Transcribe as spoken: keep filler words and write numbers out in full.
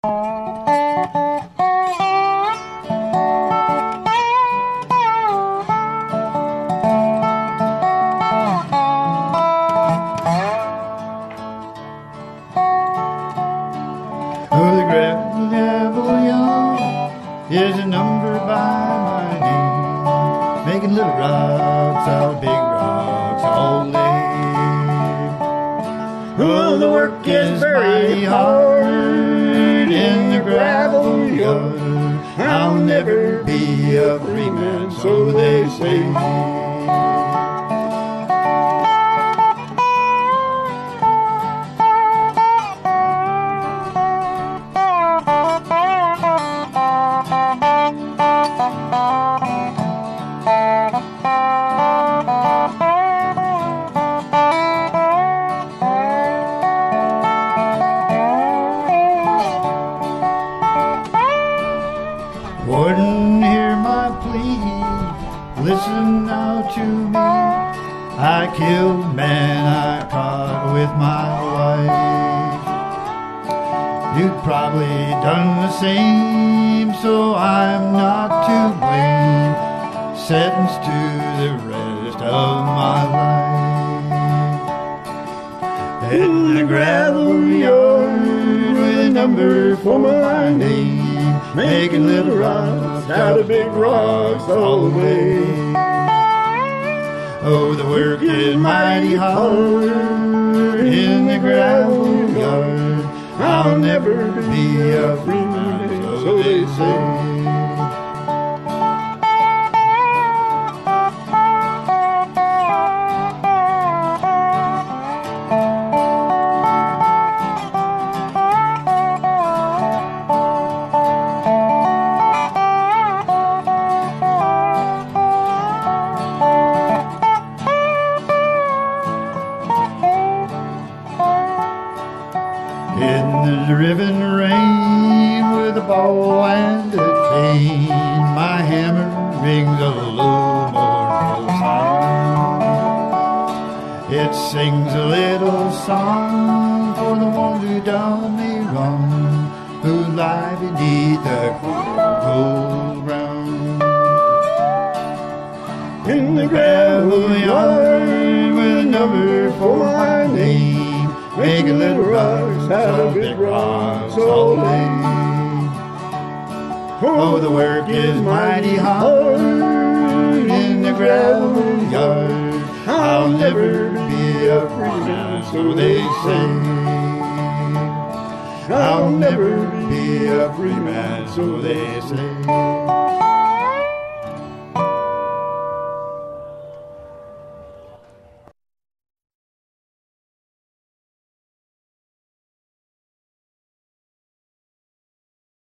Oh, the gravel, gravel yard is a number by my name, making little rocks out of big rocks all day. Oh, the work is very hard in the gravel yard. I'll never be a free man, so they say. Wouldn't hear my plea, listen now to me. I killed a man I caught with my wife. You'd probably done the same, so I'm not to blame. Sentenced to the rest of my life. In the gravel yard with a number for my name, making little rocks out of big rocks all the way. Oh, the work is mighty hard in the gravel yard. I'll never be a free man, so they say. In the driven rain with a ball and a cane, my hammer rings a low mournful sound. It sings a little song for the ones who done me wrong, who lie beneath the cold ground. In the gravel yard with a number for my name, making little rocks out of big rocks all day. Oh, the work is mighty hard in the gravel yard. I'll never be a free man, so they say. I'll never be a free man, so they say.